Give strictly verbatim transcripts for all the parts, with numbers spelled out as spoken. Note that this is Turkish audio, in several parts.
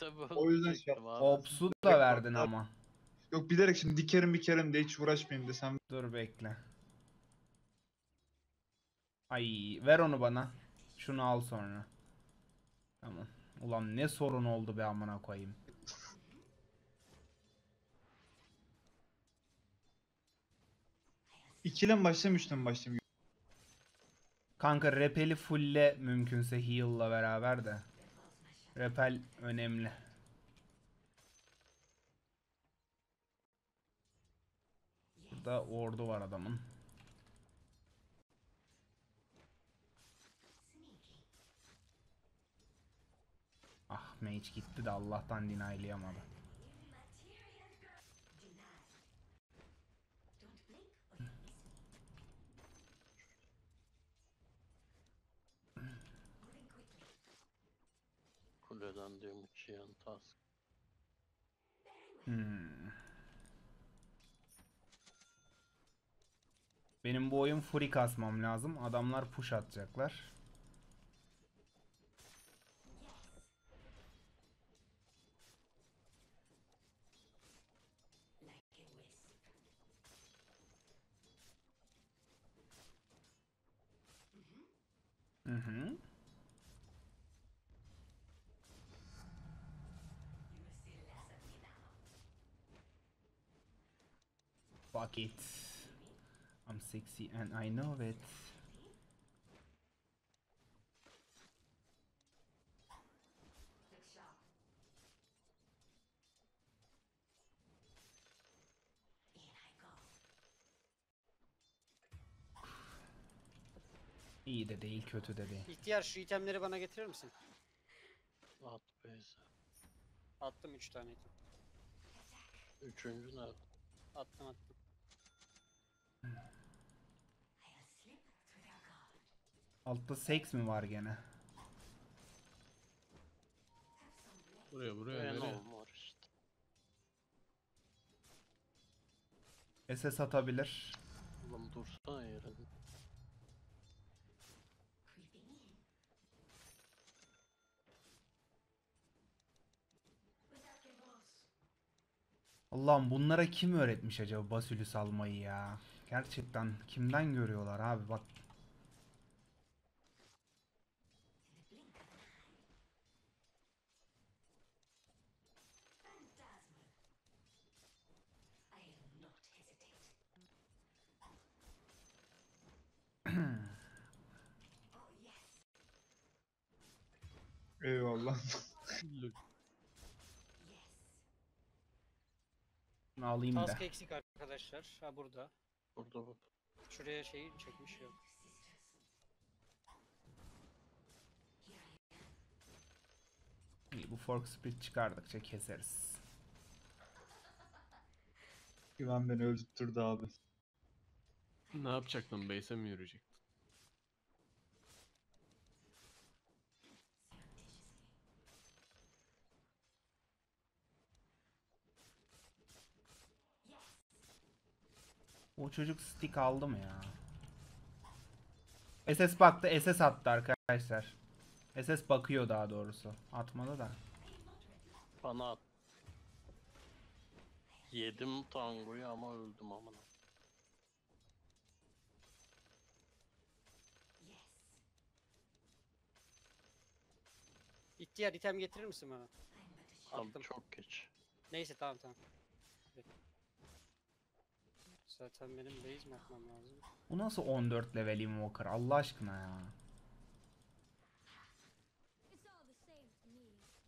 Base O yüzden şey bölecektim abi. Ops'u da verdin ama. Yok bilerek şimdi dikerim dikerim de hiç uğraşmayayım desem. Dur bekle. Ay ver onu bana. Şunu al sonra. Tamam. Ulan ne sorun oldu be amına koyayım. İkiyle mi başlayayım üçle mi başlayayım? Kanka repeli fulle mümkünse heal'la beraber de. Repel önemli. Burada ordu var adamın. Ah mage gitti de Allah'tan deny'layamadı. Kuleden diyorum uçuyan task. Hmm. Benim bu oyun fury kasmam lazım. Adamlar push atacaklar. Hı hı. Fuck it. I'm sexy and I know it. İyi de değil, kötü de değil. İhtiyar şu itemleri bana getirir misin? At base. Attım üç tane item. Üçüncü nerede? Attım attım. Altta seks mi var gene? Buraya buraya nereye? Venom var işte. S S atabilir. Oğlum dursana yerinde. Allah'ım bunlara kim öğretmiş acaba Basilius almayı ya? Gerçekten kimden görüyorlar abi bak. Eyvallah. Şunu alayım da. Task eksik arkadaşlar. Ha burada. Burada bu. Şuraya şeyi çekmiş yok. İyi, bu fork split çıkardıkça keseriz. Güven beni öldürttürdü abi. Ne yapacaktın? Base'e mi yürüyecektin? O çocuk stick aldı mı ya? S S baktı, S S attı arkadaşlar. S S bakıyor daha doğrusu. Atmadı da. Bana at. Yedim tangoyu ama öldüm amına. İhtiyar item getirir misin bana? Tam Attım. çok geç. Neyse tamam tamam. Zaten benim base mi atmam lazım? Bu nasıl on dört level invoker Allah aşkına ya. It's all the same to me.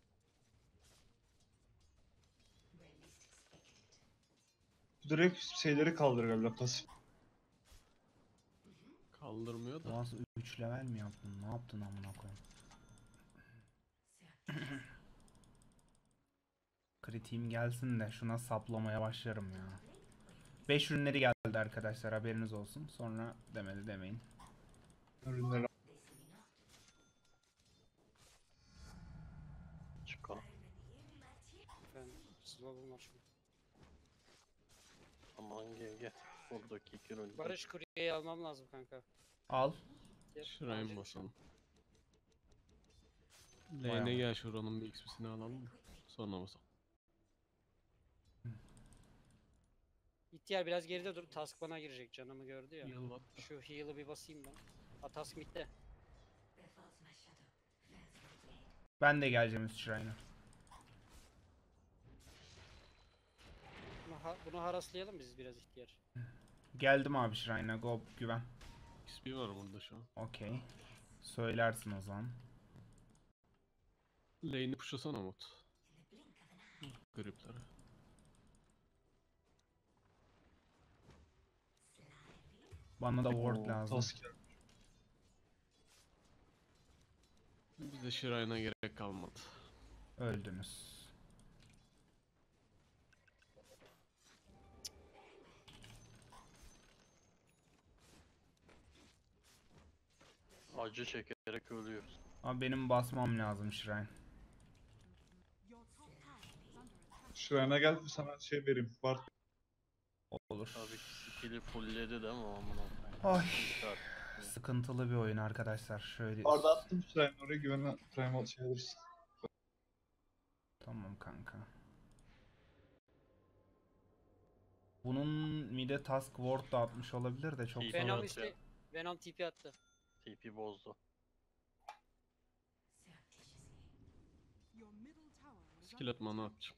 Direkt şeyleri kaldır galiba pasif. Kaldırmıyor Bu da. nasıl üç level mi yaptın? Ne yaptın amına koyayım? Kritiğim gelsin de şuna saplamaya başlarım ya. beş ürünleri geldi arkadaşlar haberiniz olsun. Sonra demedi demeyin. Ürünleri Çıkar. Ben slow'um var şimdi. Aman gel gel. Buradaki iki ürün. Barış kuryeyi almam lazım kanka. Al. Gel, Şuraya mı al. basalım? Bayağı. Lane'e gel şuranın bir X P'sini alalım mı? Sonra basalım. İhtiyar biraz geride dur. Task bana girecek. Canımı gördü ya. Yıl var. Şu heal'ı bir basayım ben. Ha task midde. Ben de geleceğim üst şurayına. Bunu, ha- bunu haraslayalım biz biraz ihtiyar. Geldim abi şurayına. Go güven. X P var burada şu an. Okey. Söylersin o zaman. Lane'i pushlasana Umut. Gripleri. Bana da ward Oo, lazım. task geldi. Bize Shrine'a gerek kalmadı. Öldünüz. Acı çekerek ölüyoruz. Ama benim basmam lazım shrine. Şuraya gel sana şey vereyim. Bart. Olur. Tabii ki skill'i fullledi değil mi amına koyayım? Ay. Dikkat. Sıkıntılı bir oyun arkadaşlar. Şöyle. Barda attım şuraya oraya güvenle primal şey alırız. Tamam kanka. Bunun mide task ward da atmış olabilir de çok İyi. zor. Venom evet iste... ya. Venom T P attı. T P bozdu. Skill atmanı atacağım.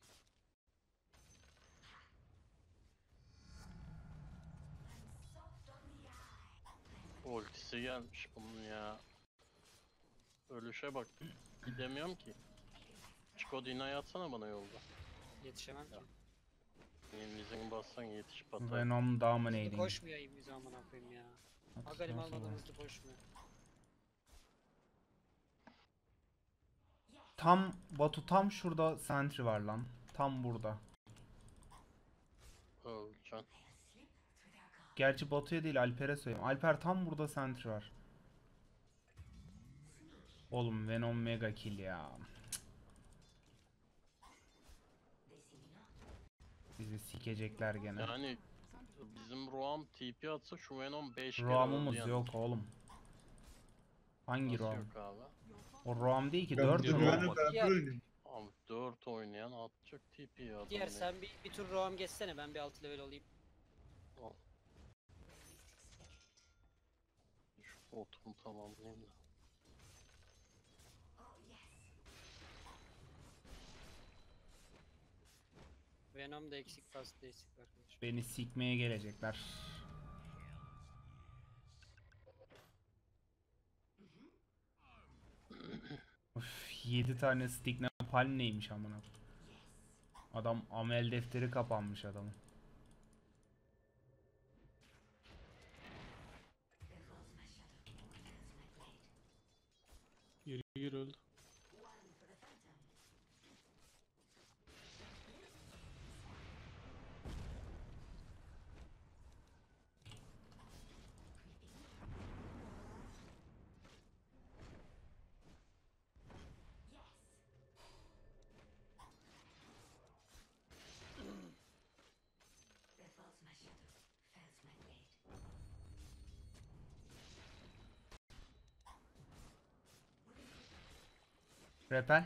Ultisi gelmiş bunun ya. Ölüşe bak. Gidemiyorum ki. Chico Dina'yı atsana bana yolda. Yetişemem ki. Yenilizin bassan yetiş patar. Venom Hızlı dominating. koşmuyor iyi bir zaman koyayım ya. Agalim Nasıl almadan bu? hızlı koşmuyor. Tam Batu tam şurada sentry var lan. Tam burada. Öleceksin. Gerçi Batu'ya değil Alper'e söyleyeyim. Alper tam burada sentry var. Oğlum Venom mega kill ya. Bizi sikecekler gene. Yani bizim Roam T P atsa şu Venom beş kere Roam'umuz öldü yok oğlum. Hangi Nasıl Roam? yok abi? O Roam değil ki Ben dört de Roam güvenle Roam. var. beraber Ya. oynayayım. Abi dört oynayan atacak T P'yi adam. Diğer ya. sen bir, bir tur roam geçsene ben bir altı level olayım. Şu botumu tamamlayayım da. Venom da eksik fast da eksik arkadaş. Beni sikmeye gelecekler. Üf, yedi tane stick napal neymiş amına. Adam amel defteri kapanmış adamın. Geri geri öldü. Repel.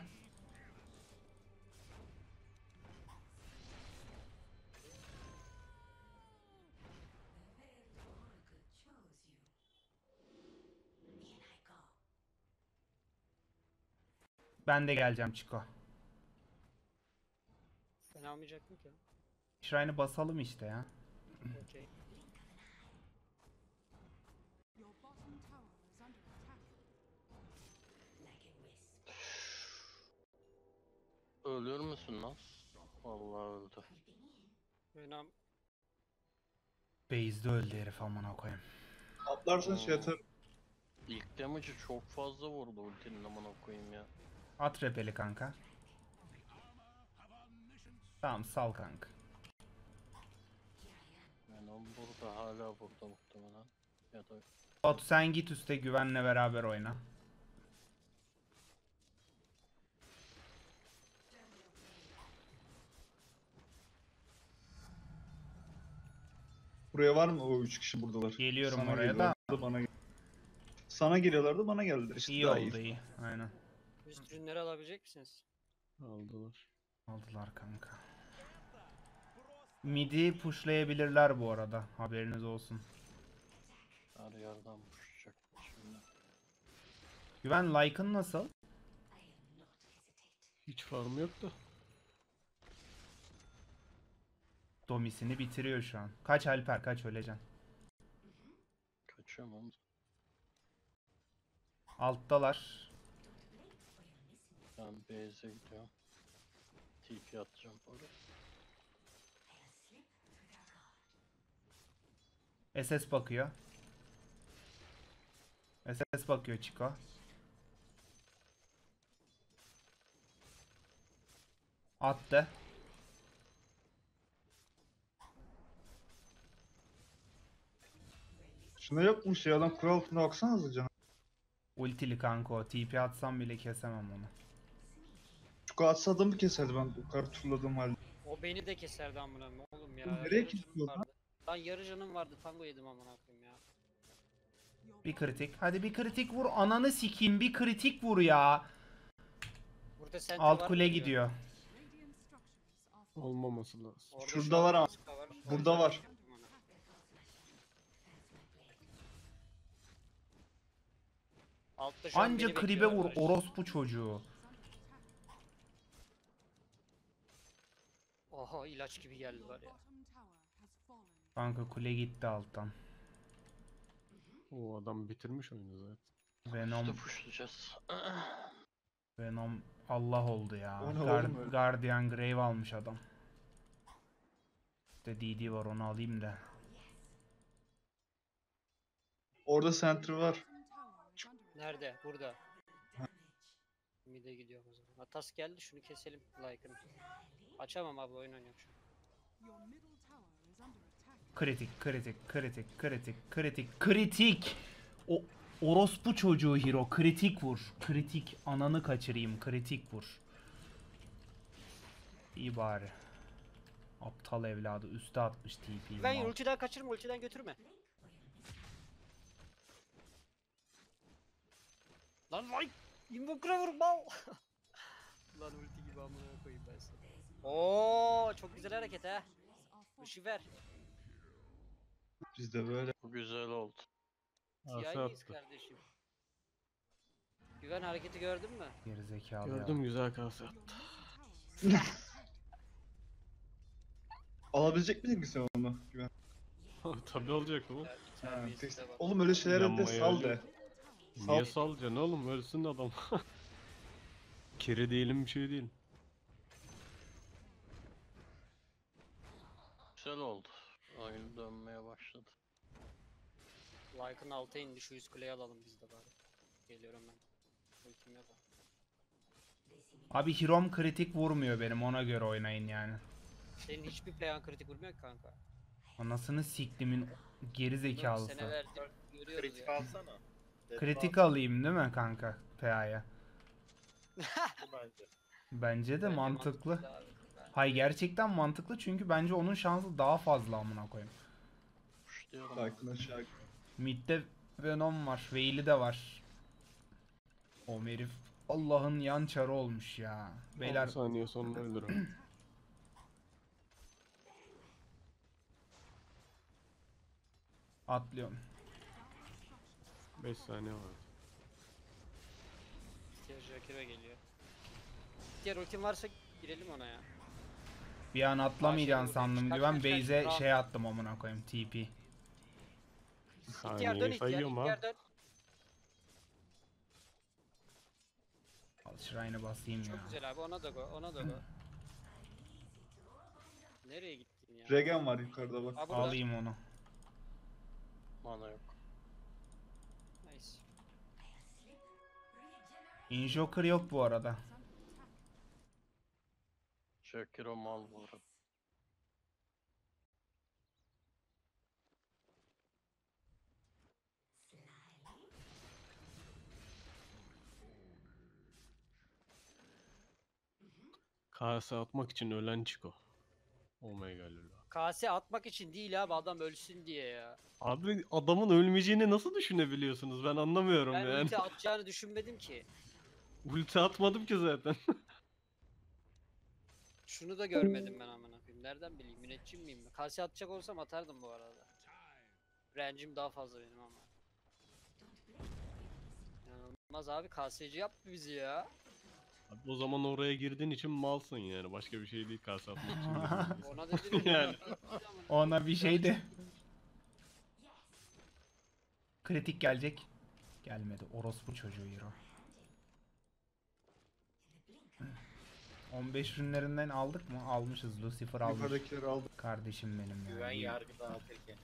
Ben de geleceğim Chico. Ben almayacaktım ki. Shrine'ı basalım işte ya. Okey. Ölür müsün lan? Vallahi öldü. Venom Base'de öldü herif amına koyayım. Atlarsan şey atar. İlk damage'ı çok fazla vurdu ultinin amına koyayım ya. At repeli kanka. Tamam sal kanka. Venom burada hala burada muhtemelen. Ya da Batu sen git üste güvenle beraber oyna. Buraya var mı o üç kişi buradalar? Geliyorum Sana oraya da. geliyorlardı, Bana gel- Sana geliyorlardı bana geldiler işte İyi daha oldu iyi. Aynen. üst ürünleri alabilecek misiniz? Aldılar. Aldılar kanka. Midi pushlayabilirler bu arada. Haberiniz olsun. Her yerden vuracak şimdi. Güven like'ın nasıl? Hiç farm yok da. Domisini bitiriyor şu an. Kaç Alper kaç öleceksin. Kaçıyorum ama. Alttalar. Ben base'e gidiyorum. T P atacağım oraya. S S bakıyor. S S bakıyor Chico. Attı. Şuna yokmuş ya, adam kule altına baksanıza canım. Ultili kanka o. T P atsam bile kesemem onu. Şu atsa adamı keserdi ben bu kadar turladığım halde. O beni de keserdi amına koyayım oğlum ya. Oğlum nereye Yarı canım kesiyor lan? vardı. Lan yarı canım vardı, tango yedim amına koyayım ya. Bir kritik. Hadi bir kritik vur. Ananı sikeyim. Bir kritik vur ya. Burada center Alt var kule mı diyor. gidiyor. Olmaması lazım. Orada Şurada şu an var ama. task da var. Burada var. Altta şu an Anca beni kribe bekliyor vur. arkadaş. Orospu çocuğu. Oha ilaç gibi geldi var ya. Kanka kule gitti alttan. O adam bitirmiş oyunu zaten. Venom, İşte pushlayacağız. Venom Allah oldu ya. O ne Guard- oğlum öyle? Guardian Grave almış adam. İşte D D var onu alayım da. Orada center var. Nerede? Burada. Mid'e gidiyorum o zaman. Atas geldi, şunu keselim like'ını. Açamam abla, oyun oynuyorum şu an. Kritik, kritik, kritik, kritik, kritik, kritik. O orospu çocuğu hero. Kritik vur. Kritik. Ananı kaçırayım. Kritik vur. İyi bari. Aptal evladı. Üste atmış T P'yi. Ben ultiden kaçırma, ultiden götürme. Lan vay! Invoker'a vur mal! Lan ulti gibi amına koyayım ben sana. Oo, çok güzel hareket ha. Işık ver. Bizde böyle. Bu güzel oldu. Ase T I'yiz attı. kardeşim. Güven hareketi gördün mü? Gerizekalı ya. Gördüm, güzel kase attı. Alabilecek miydin ki sen onu? Güven. Tabii olacak oğlum. Ya, Ha, terbiyesiz tek- de bak. Oğlum öyle şeylere de Yanmaya sal de. öyle. Niye salacaksın oğlum? Ölsün adam. Kere değilim, bir şey değil. Güzel oldu. Oyun dönmeye başladı. Like'ın alta indi, şu yüz kuleyi alalım biz de bari. Geliyorum ben. Ultim yok. Abi Hirom kritik vurmuyor benim. Ona göre oynayın yani. Senin hiçbir playan kritik vurmuyor ki kanka. Anasını siktimin geri zekalısı. Senelerdir görüyoruz Kritik ya. alsana. Dedim Kritik al, alayım değil mi kanka P A'ya? bence. Bence de Bence mantıklı. abi. Hay gerçekten mantıklı çünkü bence onun şansı daha fazla amına koyayım. Pushlayalım. Sakin aşağı. Mid'de Venom var, Vayne'i de var. O herif Allah'ın yan çarı olmuş ya. Beyler. Beyler on saniye sonra ölürüm. atlıyorum. beş saniye var. Diğer Joker'e geliyor. Diğer ultim varsa girelim ona ya. Bir an atlamayacaksın Kaç, sandım kaç, güven. kaç, kaç, Base'e kaç. şey attım amına koyayım T P. İhtiyar dön, Saniyeyi ihtiyar, sayıyorum ha. ihtiyar dön. Al Shrine'ı basayım ya. Çok güzel abi, ona da go, ona da go. Nereye gittin ya? Regen var yukarıda bak. Ha burada. Alayım onu. Mana yok. Nice. Injoker yok bu arada. Shakiro mal vurur. Kase atmak için ölen Chico. Omega lula. Kase atmak için değil abi, adam ölsün diye ya. Abi adamın ölmeyeceğini nasıl düşünebiliyorsunuz? Ben anlamıyorum Ben yani. ulti atacağını düşünmedim ki. Ulti atmadım ki zaten. Şunu da görmedim ben amına koyayım. Nereden bileyim? Müneccim miyim ben? Kase atacak olsam atardım bu arada. Range'im daha fazla benim ama. İnanılmaz abi, kaseci yaptı bizi ya. Abi o zaman oraya girdiğin için malsın yani. Başka bir şey değil kase atmak için. girdin. Ona dedim Yani. Ona bir şey de. Kritik gelecek. Gelmedi. Orospu çocuğu hero. on beş ürünlerinden aldık mı? Almışız. Lucifer almış. Yukarıdakileri aldık. Kardeşim benim ya. Güven İyi. yargı dağıtır gene.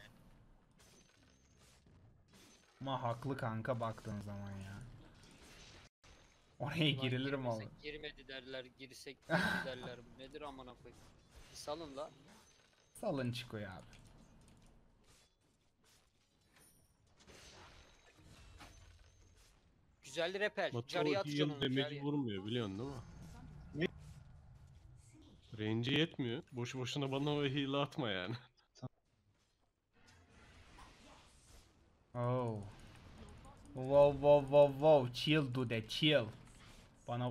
Ama haklı kanka baktığın zaman ya. Oraya girilir mi oğlum? Girmesek girmedi derler, girsek girdi derler. Bu nedir amına koyayım? Bir salın la. Salın Chico'yu abi. Güzel repel. Batu Carıya o atacaksın heal onu. damage'i Carıya. vurmuyor biliyorsun değil mi? Ne? Range'i yetmiyor. Boşu boşuna bana o heal'ı atma yani. Oh. Wow wow wow wow. Chill dude chill. Bana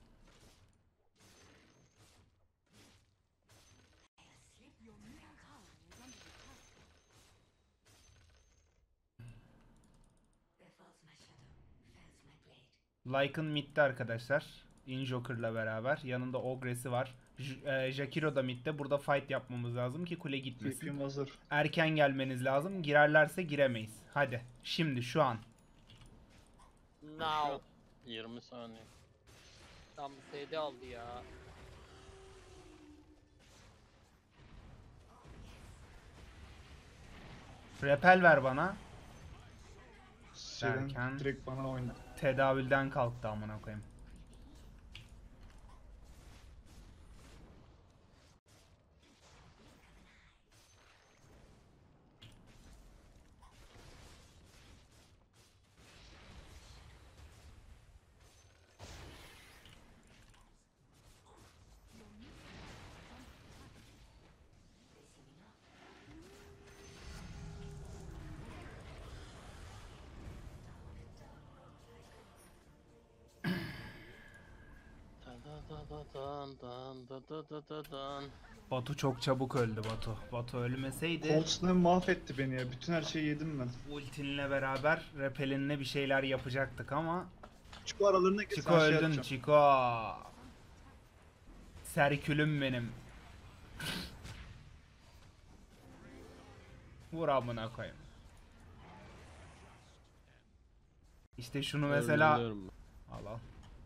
Lycan midde arkadaşlar. Injoker'la beraber. Yanında Ogre'si var. J- e, Jakiro da midde. Burada fight yapmamız lazım ki kule gitmesin. T P'm hazır. Erken gelmeniz lazım. Girerlerse giremeyiz. Hadi. Şimdi şu an. Now. yirmi saniye. Tam T D aldı ya. Repel ver bana. Seren Derken- direkt bana oynadı. Tedavülden kalktı amına koyayım. Da da da dan dan da da da da dan. Batu çok çabuk öldü Batu. Batu ölmeseydi Cold Snap mahvetti beni ya. Bütün her şeyi yedim ben. ultinle beraber repelinle bir şeyler yapacaktık ama Chico aralarına gir. Chico sana şey öldün atacağım. Chico. Serkülüm benim. Vur amına koyayım. İşte şunu mesela Öldürüyorum ben. al al.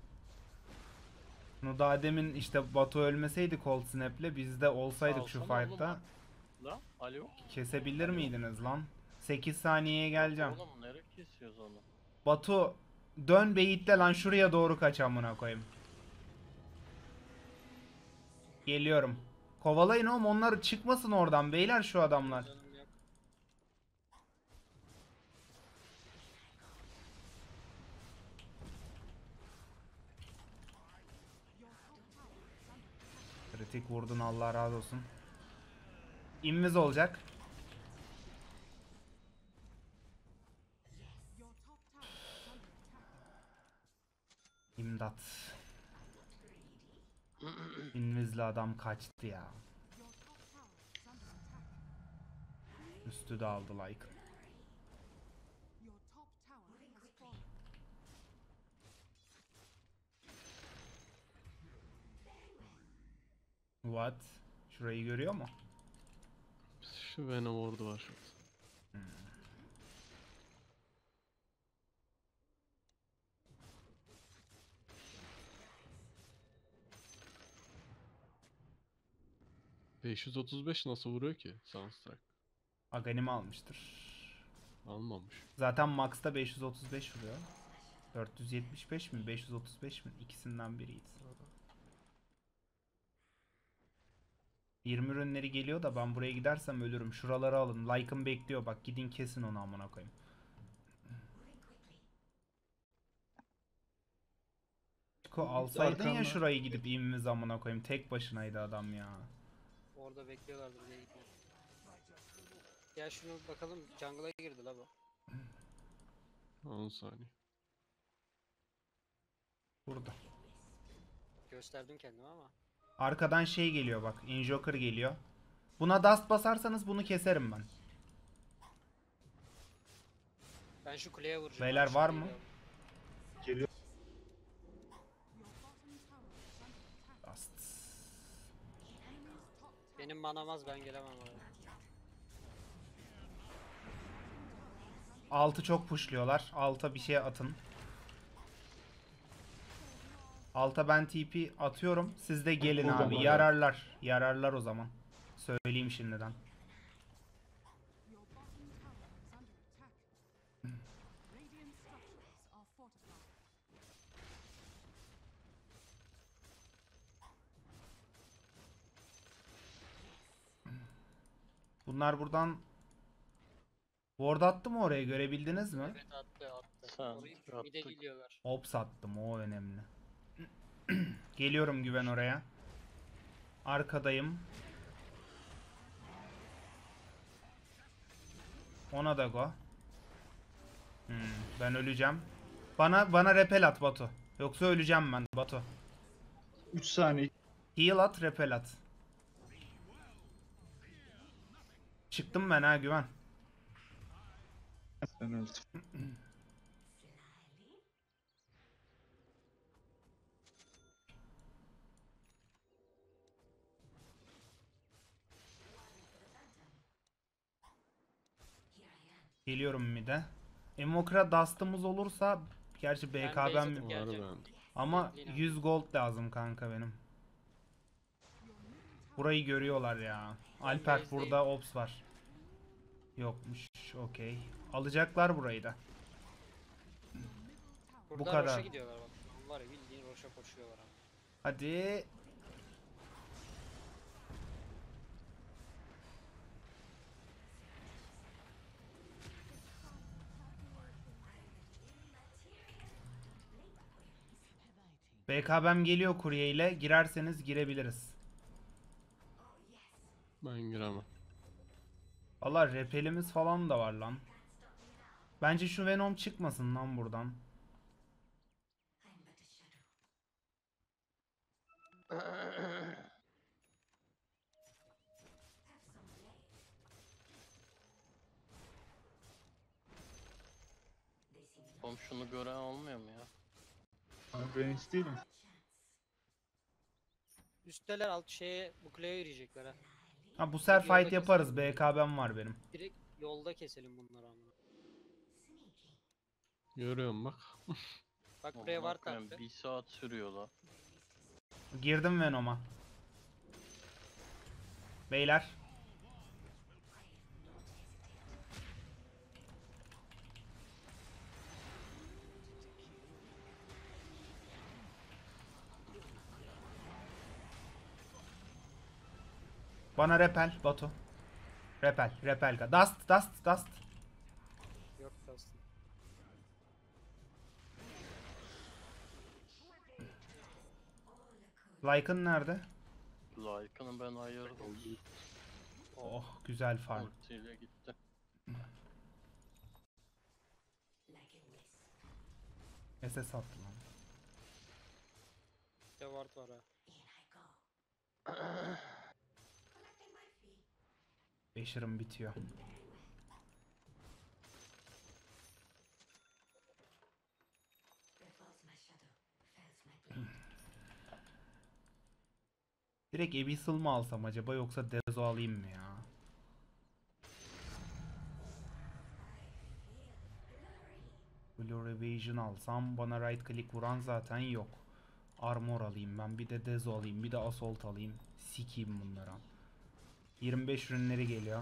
Şunu daha demin işte Batu ölmeseydi Cold Snap'le biz de olsaydık şu Alsana oğlum fight'ta lan. La alo. kesebilir miydiniz lan? sekiz saniyeye geleceğim. Oğlum nereye kesiyoruz onu? Batu dön beyitle lan şuraya doğru kaç amına koyayım. Geliyorum. Kovalayın oğlum onlar çıkmasın oradan beyler şu adamlar. Canım yok. Kritik vurdun Allah razı olsun. İmmiz olacak. İmdat. İnvizli adam kaçtı ya. Üstü de aldı like. What? Şurayı görüyor mu? Şu Venom ordu var şurada. beş yüz otuz beş nasıl vuruyor ki Sunstrike? Aghanim almıştır. Almamış. Zaten Max'ta beş yüz otuz beş vuruyor. dört yüz yetmiş beş mi? beş yüz otuz beş mi? İkisinden biriydi. yirmi ürünleri geliyor da ben buraya gidersem ölürüm. Şuraları alın. Like'ım bekliyor bak. Gidin kesin onu amına koyayım. Çiko alsaydın ya Arkanda. şurayı gidip immiz amına koyayım. Tek başınaydı adam ya. Orada bekliyorlardır diye gitmiyor. Gel şunu bakalım, jungle'a girdi la bu. on saniye. Burada. Gösterdim kendimi ama. Arkadan şey geliyor bak. Injoker geliyor. Buna dust basarsanız bunu keserim ben. Ben şu kuleye vuracağım. Beyler abi, var şu mı? kuleye. Geliyor. Dust. Benim manamaz, ben gelemem oraya. Altı çok pushluyorlar. Alta bir şey atın. Alta ben T P atıyorum. Siz de gelin Buradan abi. var ya. Yararlar. Yararlar o zaman. Söyleyeyim şimdiden. Bunlar buradan ward attı mı oraya, görebildiniz mi? Evet attı attı. Sen Orayı mide attık. gidiyorlar. Ops attım, o önemli. Geliyorum güven oraya. Arkadayım. Ona da go. Hmm, ben öleceğim. Bana bana repel at Batu. Yoksa öleceğim ben Batu. üç saniye. Heal at, repel at. Çıktım ben ha güven. Ben öldüm. Geliyorum mid'e. Emokra dust'ımız olursa gerçi Ben B K base ben atıp Var geleceğim. bende. ama Bekleyin abi. yüz gold lazım kanka benim. Burayı görüyorlar ya. Alper base'deyim. burada ops var. Yokmuş. Okey. Alacaklar burayı da. Burada kadar. Roş'a gidiyorlar bak. Var ya, bildiğin Roş'a koşuyorlar abi. Hadi. B K B'm geliyor kurye ile. Girerseniz girebiliriz. Ben giremem. Valla repelimiz falan da var lan. Bence şu Venom çıkmasın lan buradan. Oğlum şunu gören olmuyor mu ya? Abi ben hiç değilim. Üstteler, alt şeye, bu kuleye yürüyecekler ha. Ha bu sefer Yolda fight yaparız. B K B'm var benim. Direkt yolda keselim bunları ama. Görüyorum bak. Bak buraya var Amına koyayım, taktı. bir saat sürüyor la. Girdim Venom'a. Beyler. Bana repel Batu. Repel, repel. Dust, dust, dust. Yok aslında. Lycan nerede? Like'ını ben ayırdım. Oh, güzel farm. Ultiyle gitti. S S attı lan. Bir de ward var ha. Beşir'im bitiyor. Direkt Abyssal mı alsam acaba yoksa Dezo alayım mı ya? Blue Evasion alsam bana right click vuran zaten yok. Armor alayım ben, bir de Dezo alayım, bir de Assault alayım. Sikeyim bunlara. yirmi beş ürünleri geliyor.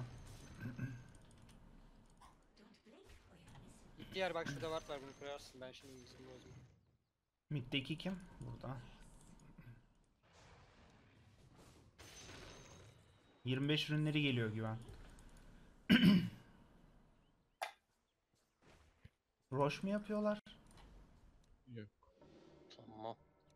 Diğer bak şurada ward var, bunu koyarsın, ben şimdi bizim bozma. Mid'deki kim? Burada. yirmi beş ürünleri geliyor güven. Roş mu yapıyorlar? Yok. Tamam.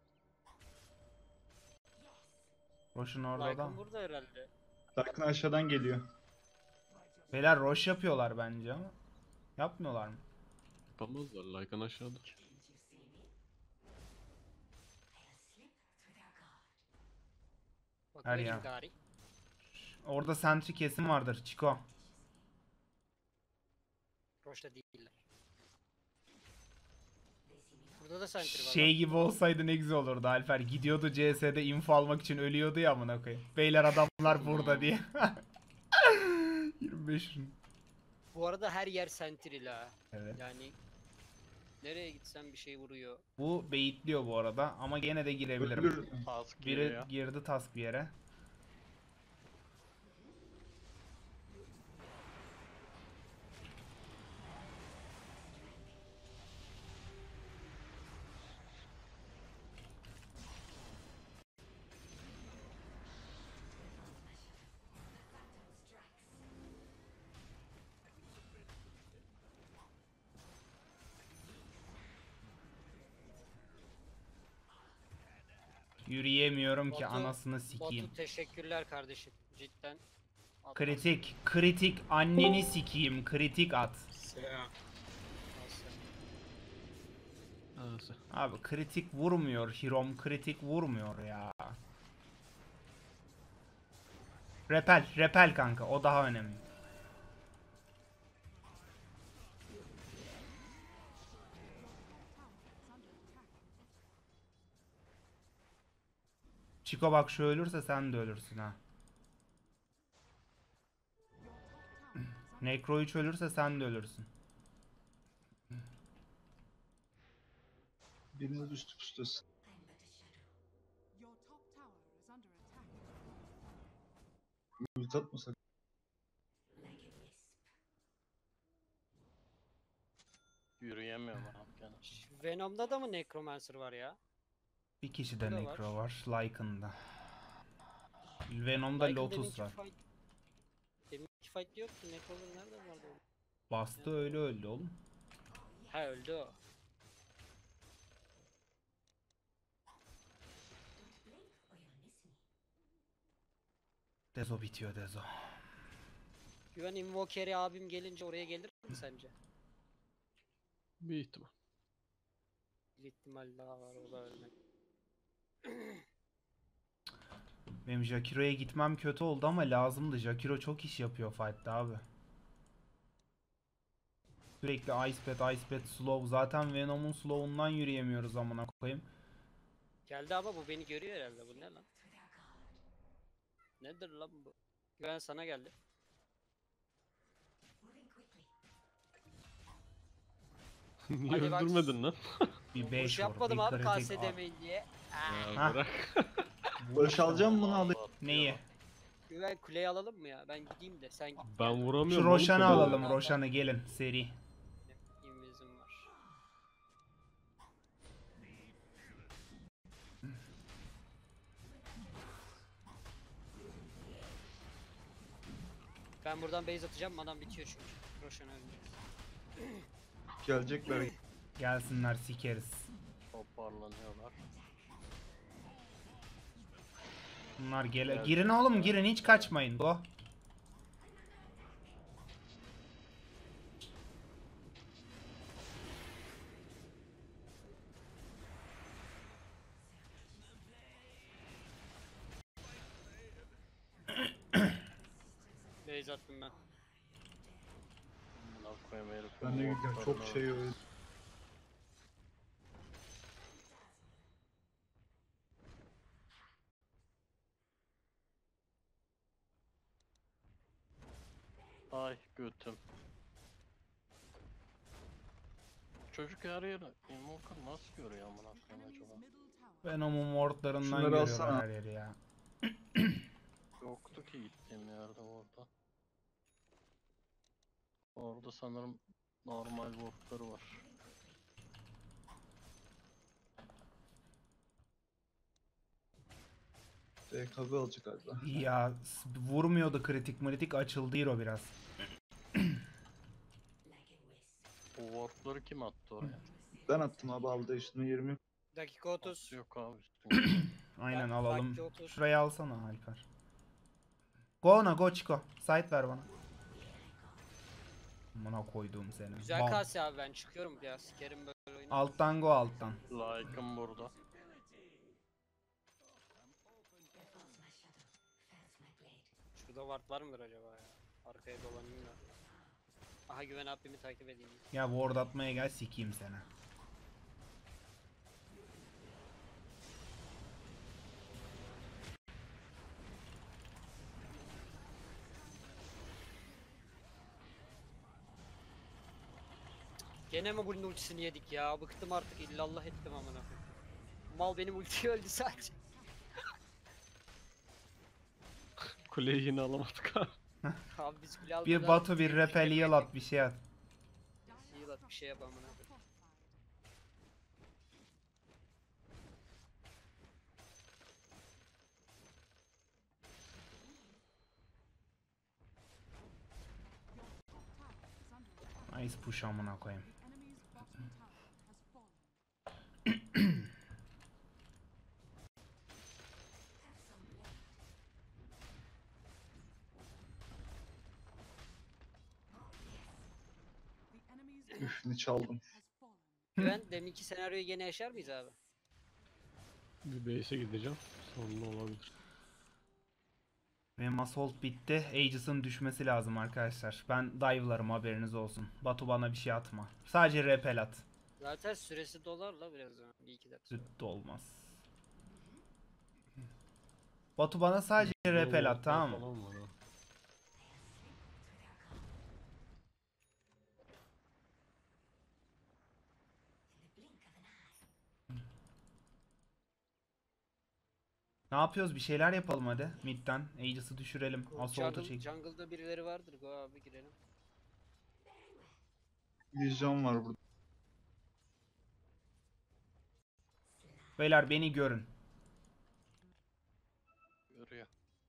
Roş'un orada da. Lycan burada herhalde. Dark'ın aşağıdan geliyor. Beyler Roş yapıyorlar bence ama. Yapmıyorlar mı? Yapamazlar. Lycan aşağıda. Her Bakayım yer. gari. Orada sentry kesim vardır. Chico. Roş'ta değiller. Burada da sentry var. Şey bak. gibi olsaydı ne güzel olurdu Alper. Gidiyordu C S'de info almak için ölüyordu ya amına koyayım. Beyler adamlar burada diye. yirmi beş ürün. Bu arada her yer sentry la. Evet. Yani nereye gitsen bir şey vuruyor. Bu beyitliyor bu arada ama gene de girebilirim. Ölür. Task Biri geliyor. girdi task bir yere. Yürüyemiyorum ki Batu- anasını sikeyim. Batu teşekkürler kardeşim. Cidden. Atlas- Kritik, kritik anneni sikeyim, kritik at. Selam. Asya. Neyse. Abi kritik vurmuyor Hirom, kritik vurmuyor ya. Repel, repel kanka o daha önemli. Chico bak şu ölürse sen de ölürsün ha. Necro üç ölürse sen de ölürsün. Biriniz üstü pustasın. Your top tower is under attack. Ult atmasak. Yürüyemiyorum abi gene. Venom'da da mı Necromancer var ya? Bir kişi de Burada var. Necro var, Lycan'da. Venom'da Lycan Lotus deminki var. Fight... Deminki fight yoktu. Necromancer nerede vardı? oğlum? Bastı öyle öldü oğlum. Ha öldü o. Dezo bitiyor Dezo. Güven Invoker'i abim gelince oraya gelir mi sence? Bir ihtimal. Bir ihtimal daha var o da ölmek. Benim Jakiro'ya gitmem kötü oldu ama lazımdı. Jakiro çok iş yapıyor fight'ta abi. Sürekli Ice Pet, Ice Pet, Slow. Zaten Venom'un Slow'undan yürüyemiyoruz amına koyayım. Geldi ama bu beni görüyor herhalde. Bu ne lan? Nedir lan bu? Güven sana geldi. Niye Hadi bak. öldürmedin lan? Bir Boş beş vur, yapmadım bir abi K kritik. S demeyin diye. Ah. Ya Ha. bırak. Barış alacağım bunu alayım. Neyi? Güven kuleyi alalım mı ya? Ben gideyim de sen git. Ben gel. vuramıyorum. Şu oğlum Roshan'ı kuleye. alalım. Roshan'ı gelin seri. İnvizim var. Ben buradan base atacağım. Manam bitiyor çünkü. Roshan ölmeyecek. Gelecekler. Gelsinler sikeriz. Toparlanıyorlar. Bunlar gele. Gelsin. Girin oğlum girin hiç kaçmayın. Go. Base attım ben. Amına koyayım herif. Ben de gidiyorum. Çok şey öyle. Ay götüm. Çocuk her yeri Invoker nasıl görüyor amına koyayım acaba? Middle tower. Venom'un wardlarından Şunları görüyorlar alsana. her yeri ya. Yoktu ki gittiğim yerde orada. Orada sanırım normal wardları var. D K B alacak galiba. Ya s- vurmuyordu kritik kritik açıldı hero biraz. O wardları kim attı oraya? Ben attım abi aldı üstüne yirmi. Dakika otuz. Nasıl yok abi üstünde. Aynen Bak- alalım. vakti otuz. Şurayı alsana Alper. Go ona go Chico. Site ver bana. Buna koyduğum seni. Güzel Bam. kase abi ben çıkıyorum ya. Sikerim böyle oyunu. Alttan go alttan. Like'ım burada. Şurada ward var mıdır acaba ya? Arkaya dolanayım da. Aha Güven abimi takip edeyim. Ya ward atmaya gel sikeyim seni. Gene mi bunun ultisini yedik ya? Bıktım artık, illallah ettim amına koyayım. Mal benim ultiyi öldü sadece. Kuleyi yine alamadık abi. Abi biz kule almadan Bir Batu bir ultiyi repel heal at bir şey at. Heal at, bir şey yap amına koyayım. Nice push amına koyayım. Enemy's bottom tower has fallen. The enemy's bottom Üfünü çaldım. has fallen. Güven deminki senaryoyu gene yaşar mıyız abi? Bir base'e gideceğim. Sonra olabilir. Benim assault bitti. Aegis'in düşmesi lazım arkadaşlar. Ben dive'larım haberiniz olsun. Batu bana bir şey atma. Sadece repel at. Zaten süresi dolar la biraz zaman. Bir iki dakika. Süt de olmaz. Batu bana sadece repel at, tamam mı? Falan var ha. Ne yapıyoruz? Bir şeyler yapalım hadi. Mid'den. Aegis'i düşürelim. Assault'u Jungle, çek. jungle'da birileri vardır. Go abi girelim. Vizyon var burada. Beyler beni görün. Görüyor.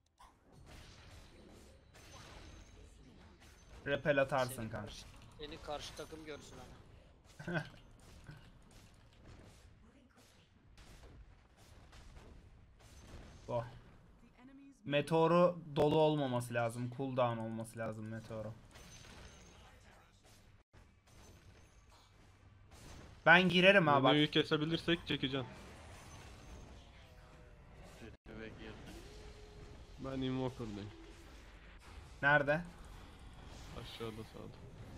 Repel atarsın Seni kanka. karşı, seni karşı takım görsün ama. Oh. The enemy's Meteoru dolu olmaması lazım. Cooldown olması lazım meteoru. Ben girerim ha bak. Menüyü kesebilirsek çekeceğim. Eve girdi. Ben Invoker'dayım. Nerede? Aşağıda sağda.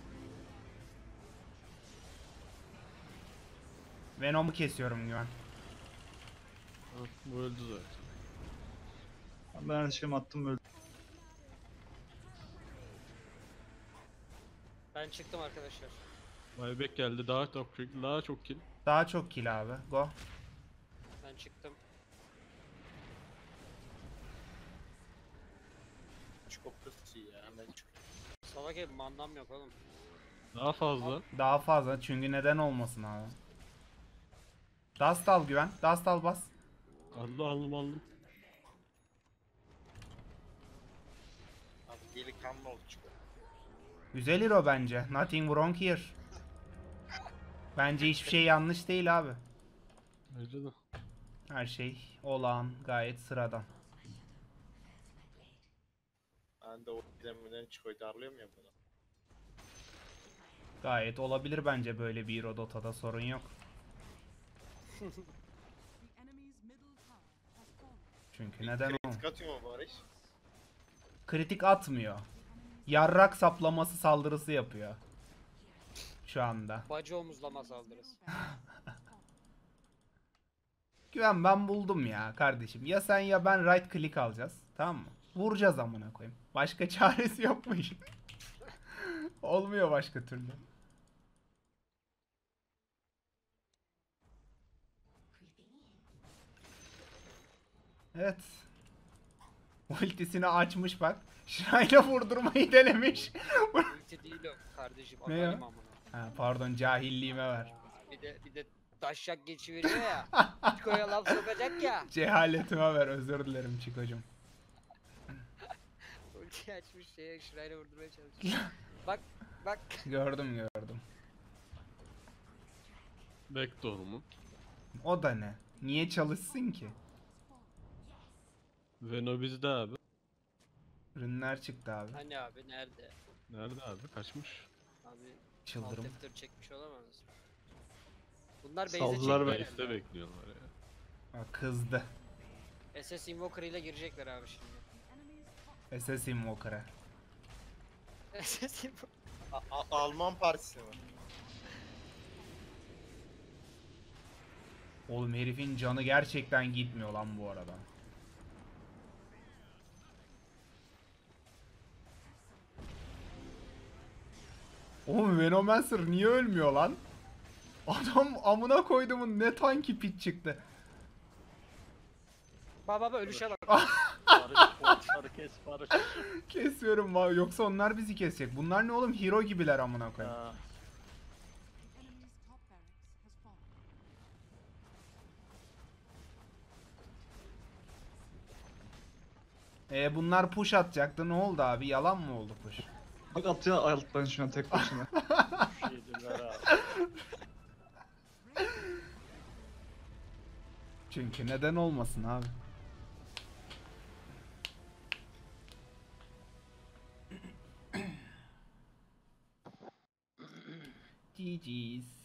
Venom'u kesiyorum Güven. Ha, bu öldü zaten. Ben her şeyimi attım öldüm. Ben çıktım arkadaşlar. Buyback geldi. Daha çok daha çok kill. Daha çok kill abi. Go. Ben çıktım. Çok kötü ya. Hemen çık. Salak ev mandam yok oğlum. Daha fazla. Daha fazla çünkü neden olmasın abi. Dust al Güven. Dust al bas. Aldım aldım aldım. Abi delikanlı oldu çıkıyor. Güzel hero bence. Nothing wrong here. Bence hiçbir şey yanlış değil abi. Bence de. Her şey olağan, gayet sıradan. Ben de o demeden çıkıyor. Darlıyorum ya bunu. Gayet olabilir bence böyle bir hero Dota'da, sorun yok. the enemy's middle tower has fallen. Çünkü neden o? Kritik atıyor mu Barış? Kritik atmıyor. Yarrak saplaması saldırısı yapıyor. Şu anda. Bacı omuzlama saldırısı. Güven ben buldum ya kardeşim. Ya sen ya ben right click alacağız. Tamam mı? Vuracağız amına koyayım. Başka çaresi yok mu işin? Olmuyor başka türlü. Evet. Ultisini açmış bak. Şırayla vurdurmayı denemiş. Ulti değil o kardeşim. Ne ya? Atalim amına. Ha, pardon cahilliğime ver. Bir de bir de taşak geçiveriyor ya. Çiko'ya laf sokacak ya. Cehaletime ver, özür dilerim Çiko'cum. Ulti açmış şeye şırayla vurdurmaya çalışıyor. Bak bak. Gördüm gördüm. Backdoor mu? O da ne? Niye çalışsın ki? Veno bizde abi. Ürünler çıktı abi. Hani abi nerede? Nerede abi? Kaçmış. Abi Çıldırım. alt F dört çekmiş olamaz. Bunlar base'e Saldılar çekti ve herhalde. iste bekliyorlar ya. Bak kızdı. S S Invoker ile girecekler abi şimdi. The enemy's top Assassin Walker'a. Sesim bu. A- A- Alman partisi mi? Oğlum herifin canı gerçekten gitmiyor lan bu arada. Oğlum Venomancer niye ölmüyor lan? Adam amına koyduğumun ne tanki pit çıktı. Baba baba ölüşe bak. Barış, botları kes Barış. Kesiyorum va- yoksa onlar bizi kesecek. Bunlar ne oğlum, hero gibiler amına koyayım. Ha, The enemy's top barracks has fallen. E bunlar push atacaktı, ne oldu abi, yalan mı oldu push? Bak atıyor alttan şu an tek başına. şu yediler abi. Çünkü neden olmasın abi. G G's.